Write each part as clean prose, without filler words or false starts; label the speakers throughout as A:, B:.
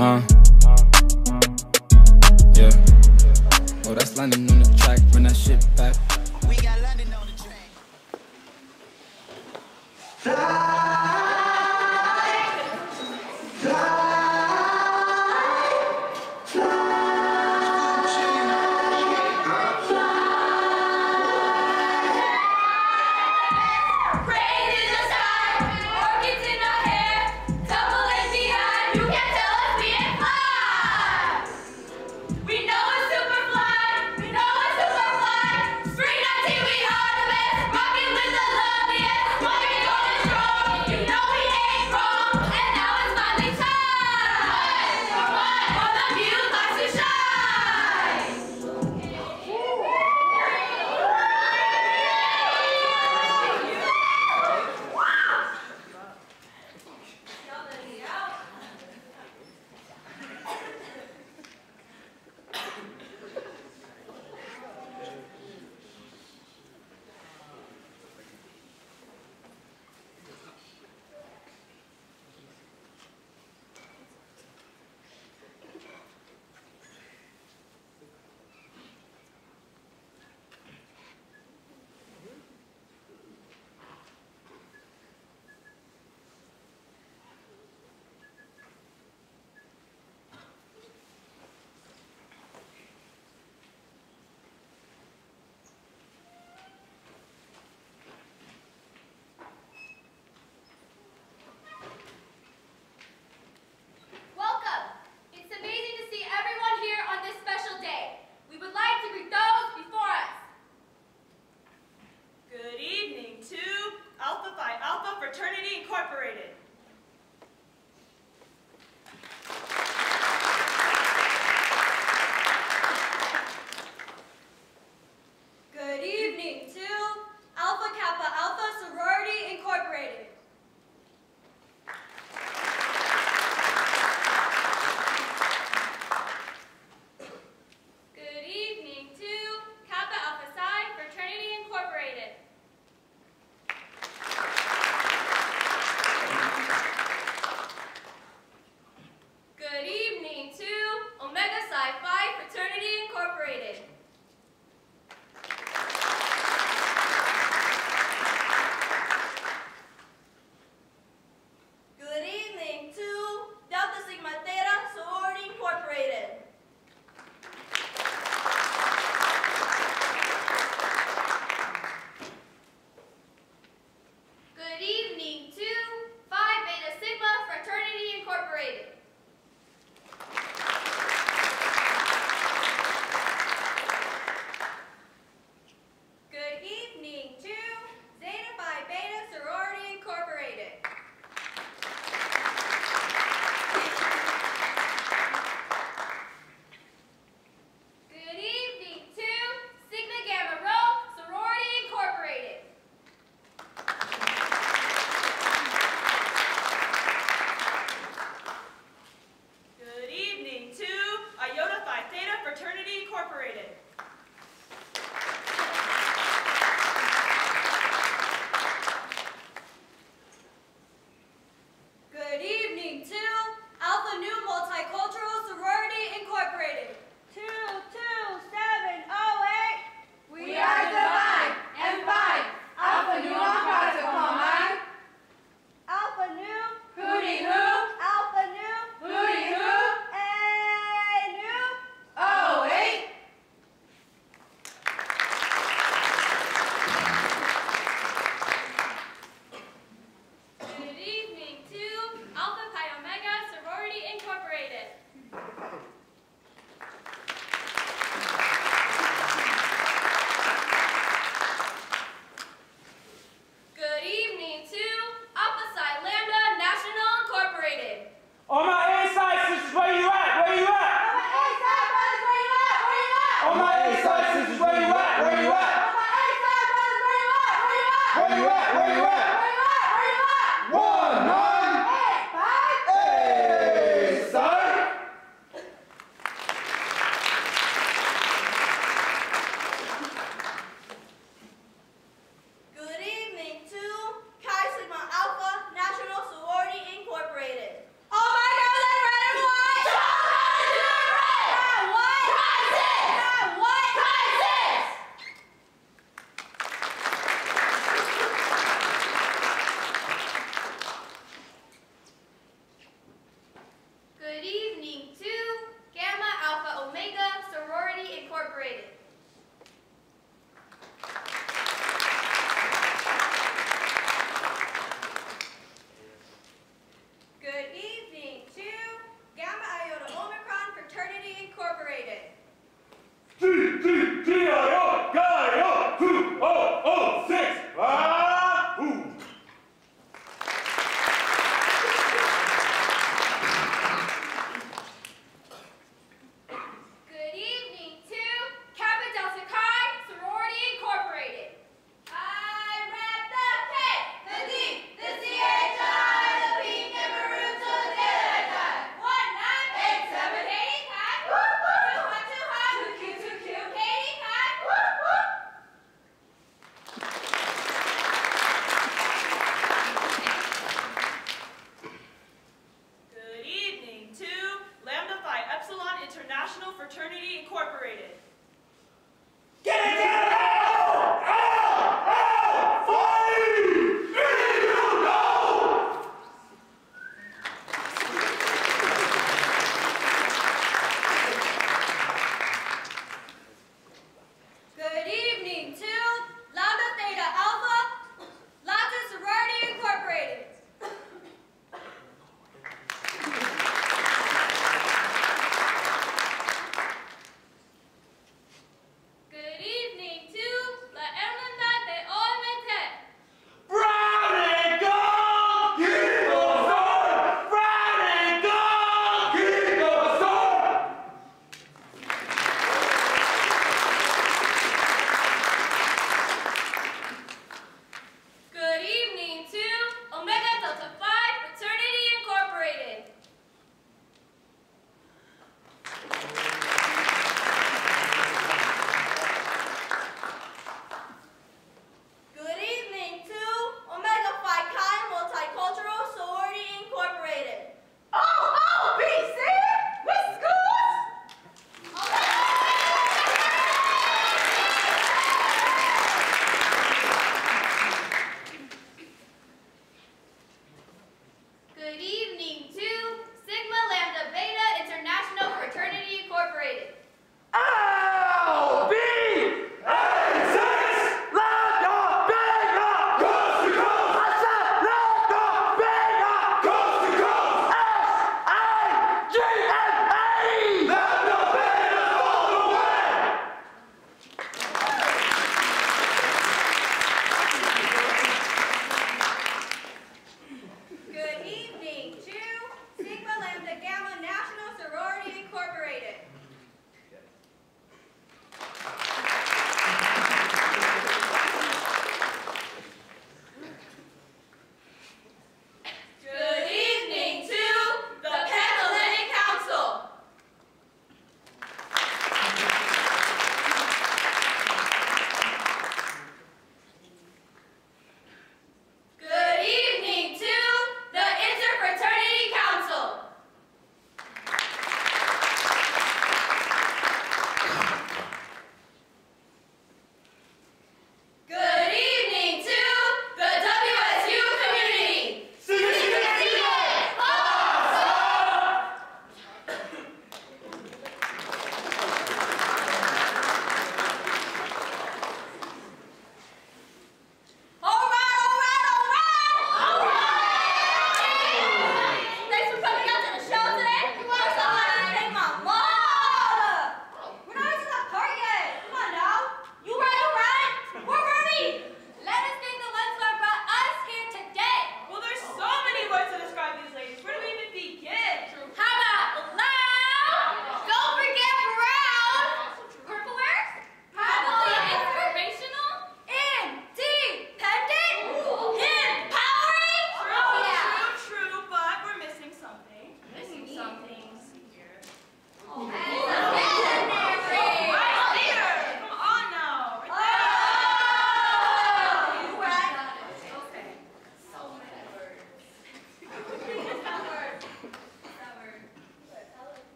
A: Yeah. Oh, that's London on the track. Run that shit back.
B: We got London on the track.
C: All my girls are ready, boys!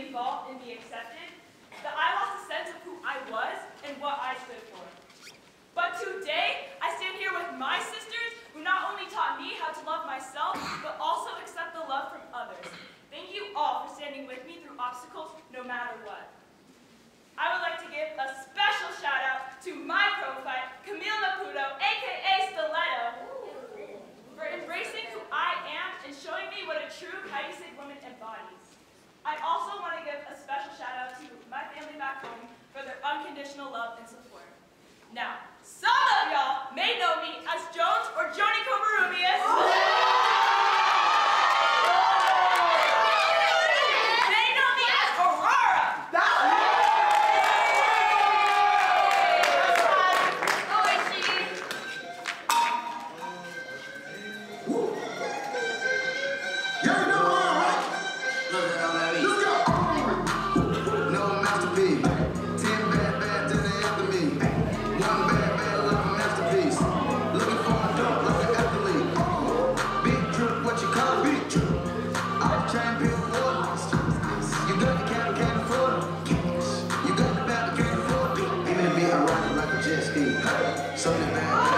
C: be involved and be accepted, that I lost a sense of who I was and what I stood for. But today, I stand here with my sisters who not only taught me how to love myself, but also accept the love from others. Thank you all for standing with me through obstacles, no matter what. I would like to give a special shout out to my prophyte, Camille Maputo, aka Stiletto, for embracing who I am and showing me what a true Kahikilani woman embodies. I also want to give a special shout out to my family back home for their unconditional love and support. Now, some of y'all may know me as Jones or Joni Cobarrubias. They know me as Aurora. Oh, is she?
D: Y'all know her, right? Let's go. No masterpiece. 10 bad till they after me. One bad like a masterpiece. Looking for a dunk like an athlete. Big trip, what you call a big trip? I'm trying to build water. You got the cat, can't afford it. You got the bad, can't afford it. Even to be a rocket like a jet ski. Something bad.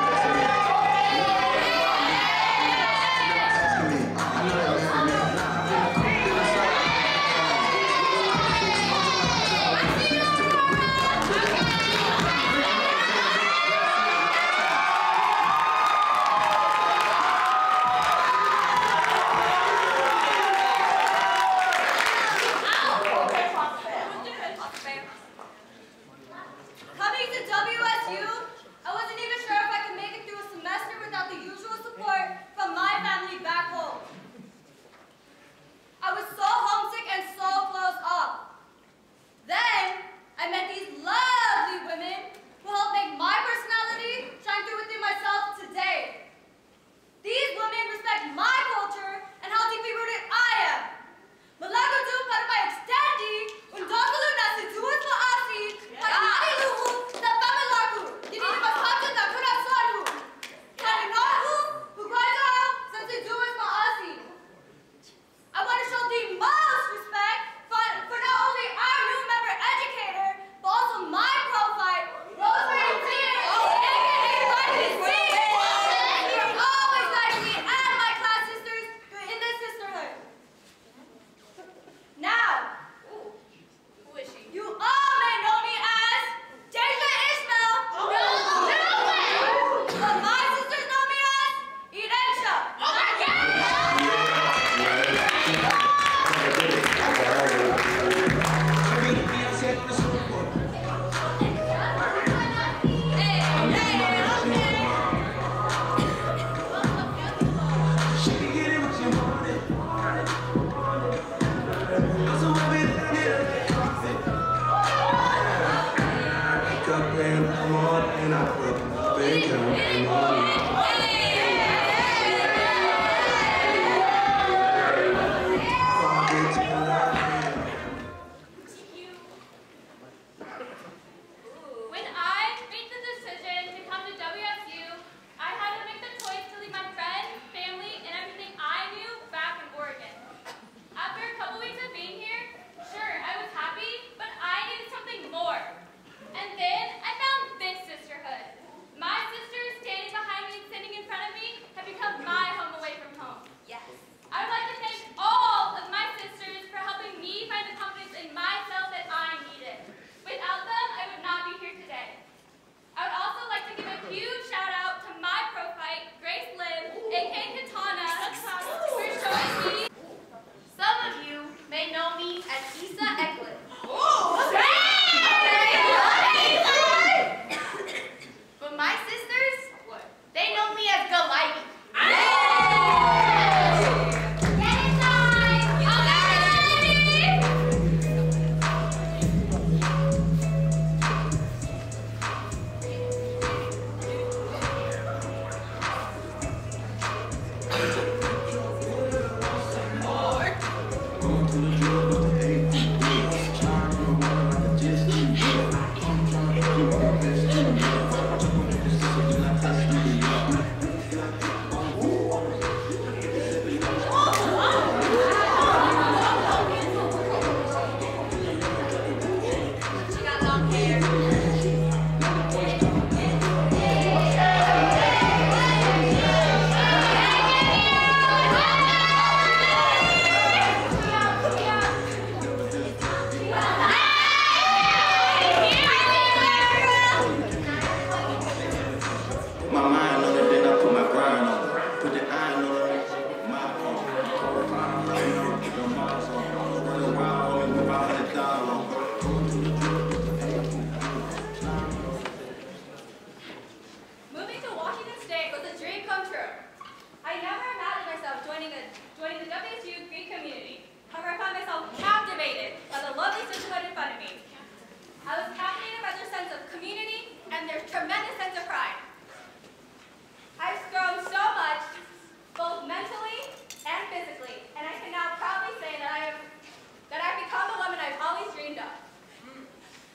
E: Coming to WSU, I wasn't even sure if I could make it through a semester without the usual support from my family back home. I was so homesick and so closed off. Then, I met these lovely women who helped make my personality shine through within myself today. These women respect my culture and how deeply rooted I am. Malagudu para pa extendi, undogulu na situas maasi, pagmaliluhu sa pamelaku, dinilipasatan na kurasanhu. Kaninohu, hukwado sa situas maasi. I want to show the most respect for not only our new member educator, but also my prophyte, Rosemary Dean, aka RiCoSLAAY. He always guided me and my class sisters in this sisterhood. Now,
C: Who is she?
E: you all may know me as Ishmael. No way! But my sisters know me as Irensia. Oh my
F: When I made the decision to come to WSU, I had to make the choice to leave my friends, family, and everything I knew back in Oregon. After a couple weeks of being here, sure, I was happy, but I needed something more. And then I found this sisterhood. My sisters standing behind me and sitting in front of me have become my home away from home.
E: Yes.
F: I would like to thank all of my sisters for helping me find the confidence in myself that I needed. Without them, I would not be here today. I would also like to give a huge shout out to my prophyte, WSU, aka Katana, for showing me.
E: Some of you may know me as Ecklund. But my sisters, they know me as Galaide.
F: Moving to Washington State was a dream come true. I never imagined myself joining the WSU Greek community. However, I found myself captivated by the lovely sisterhood in front of me. I was captivated by their sense of community and their tremendous sense of pride. I've grown so much, both mentally and physically, and I can now proudly say that I've become the woman I've always dreamed of.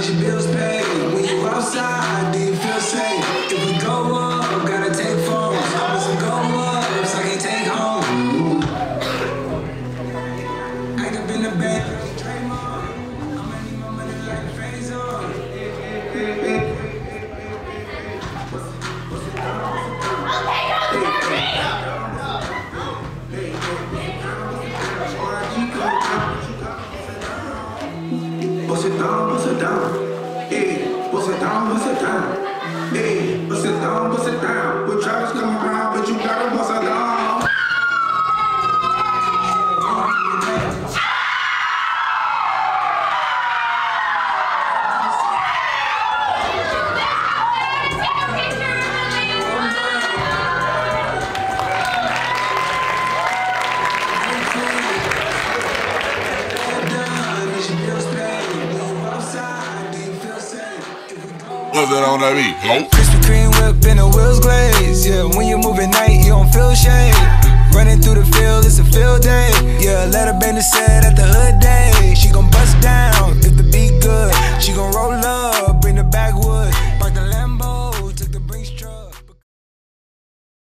D: is your bills paid? When you outside, do you feel safe? If we go up, gotta take phones. If some go ups, I can take home. Act up in the bank, dream on. I'ma need my money like a phase on. Bust it down, bust it down. Hey, bust it down, bust it down. Hey, bust it down, bust it down. With Travis coming around, but you gotta bust it down.
G: What's that on that beat? Nope.
D: Krispy Kreme whip in a wheels glaze. Yeah, when you move at night, you don't feel shade. Running through the field, it's a field day. Yeah, let her bang the set at the hood day. She gon' bust down.